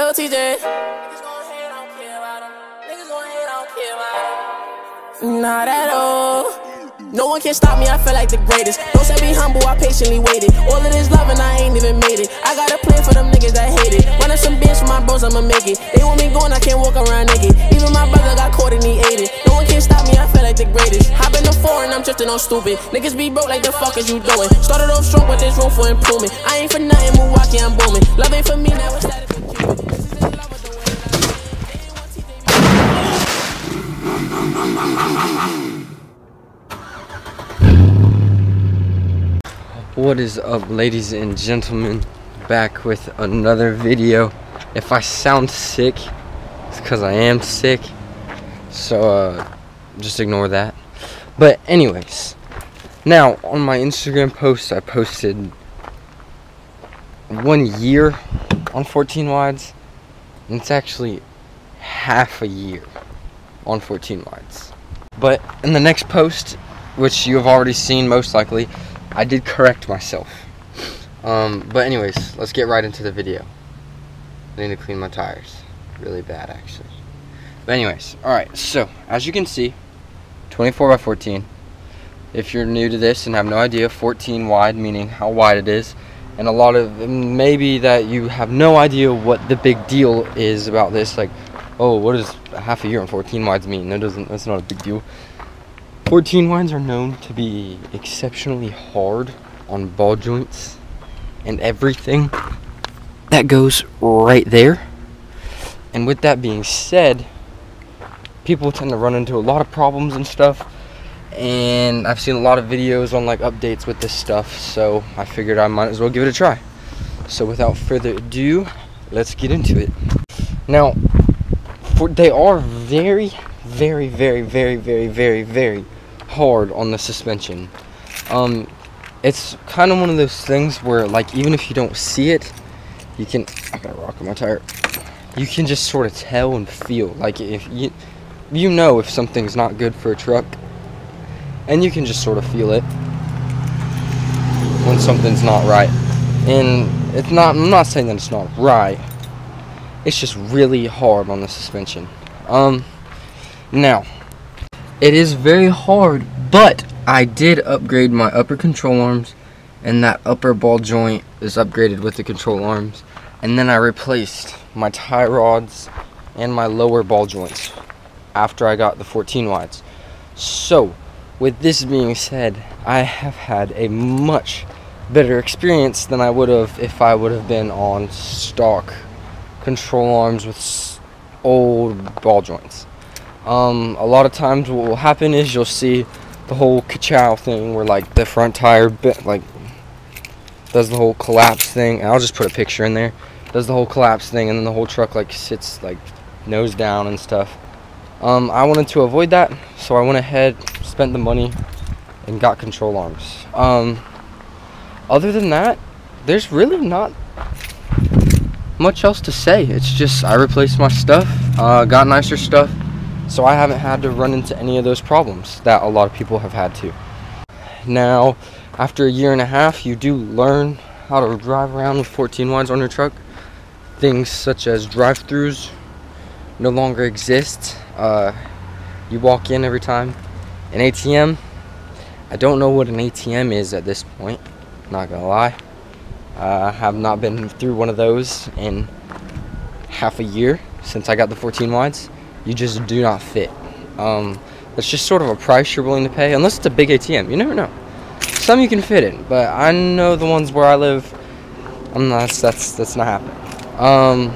Lil TJ. Niggas gon' hate, I don't care about them. Niggas gon' hate, I don't care about them. Not at all. No one can stop me, I feel like the greatest. Don't say be humble, I patiently waited. All of this love and I ain't even made it. I got a plan for them niggas that hate it. Running some bands for my bros, I'ma make it. They want me going, I can't walk around naked. Even my brother got caught and he ate it. No one can stop me, I feel like the greatest. Hop in the foreign, I'm drifting on stupid. Niggas be broke like the fuck is you doing? Started off strong, but there's room for improvement. I ain't for nothing, Milwaukee, I'm booming. Love ain't for me, now it's status for Cuban. This is in love with the way What is up, ladies and gentlemen? Back with another video. If I sound sick, it's because I am sick, so just ignore that. But anyways, now on my Instagram post I posted 1 year on 14 wides, and it's actually half a year on 14 wides. But in the next post, which you have already seen most likely, I did correct myself. But anyways, let's get right into the video. I need to clean my tires. Really bad, actually. But anyways, alright, so as you can see, 24 by 14. If you're new to this and have no idea, 14 wide meaning how wide it is, and a lot of maybe that you have no idea what the big deal is about this, like, oh, what does half a year on 14 wides mean? That's not a big deal. 14 wides are known to be exceptionally hard on ball joints and everything that goes right there. And with that being said, people tend to run into a lot of problems and stuff, and I've seen a lot of videos on like updates with this stuff, so I figured I might as well give it a try. So without further ado, let's get into it. Now, they are very hard on the suspension. It's kind of one of those things where, like, even if you don't see it, you can, I got a rock on my tire, you can just sort of tell and feel, like, if you know if something's not good for a truck, and you can just sort of feel it when something's not right. And it's not, I'm not saying that it's not right, it's just really hard on the suspension. Now, it is very hard, but I did upgrade my upper control arms, and that upper ball joint is upgraded with the control arms, and then I replaced my tie rods and my lower ball joints after I got the 14 wides. So with this being said, I have had a much better experience than I would have if I would have been on stock control arms with old ball joints. A lot of times what will happen is you'll see the whole ka-chow thing where, like, the front tire like does the whole collapse thing, and I'll just put a picture in there, does the whole collapse thing, and then the whole truck like sits like nose down and stuff. I wanted to avoid that, so I went ahead, spent the money, and got control arms. Other than that, there's really not much else to say. It's just I replaced my stuff, got nicer stuff, so I haven't had to run into any of those problems that a lot of people have had to. Now, after a year and a half, you do learn how to drive around with 14 wides on your truck. Things such as drive-thrus no longer exist. You walk in every time. An ATM, I don't know what an ATM is at this point, not gonna lie. I have not been through one of those in half a year since I got the 14 wides. You just do not fit. It's just sort of a price you're willing to pay, unless it's a big ATM. You never know. Some you can fit in, but I know the ones where I live, that's not happening.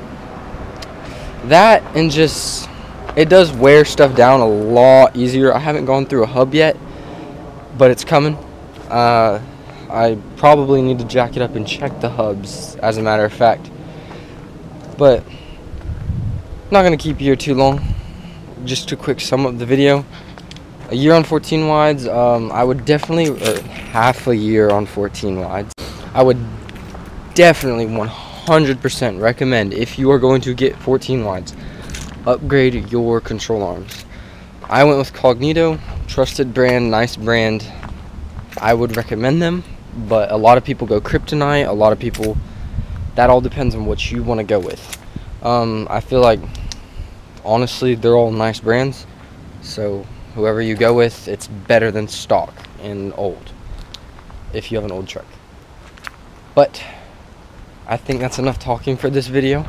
That, and just, it does wear stuff down a lot easier. I haven't gone through a hub yet, but it's coming. I probably need to jack it up and check the hubs, as a matter of fact. But not gonna keep you here too long. Just to quick sum up the video. A year on 14 wides, I would definitely, or half a year on 14 wides, I would definitely 100% recommend, if you are going to get 14 wides, upgrade your control arms. I went with Cognito, trusted brand, nice brand. I would recommend them, but a lot of people go Kryptonite, a lot of people, that all depends on what you want to go with. I feel like, honestly, they're all nice brands, so whoever you go with, it's better than stock and old, if you have an old truck. But I think that's enough talking for this video.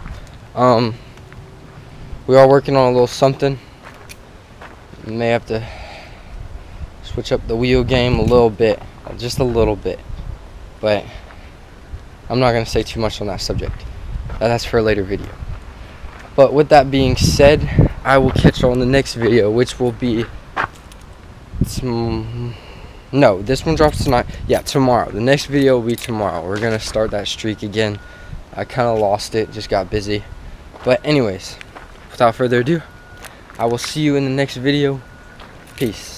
We are working on a little something. May have to switch up the wheel game a little bit, just a little bit, but I'm not going to say too much on that subject. That's for a later video. But with that being said, I will catch you on the next video, which will be no, this one drops tonight. Yeah, tomorrow. The next video will be tomorrow. We're going to start that streak again. I kind of lost it, just got busy. But anyways, without further ado, I will see you in the next video. Peace.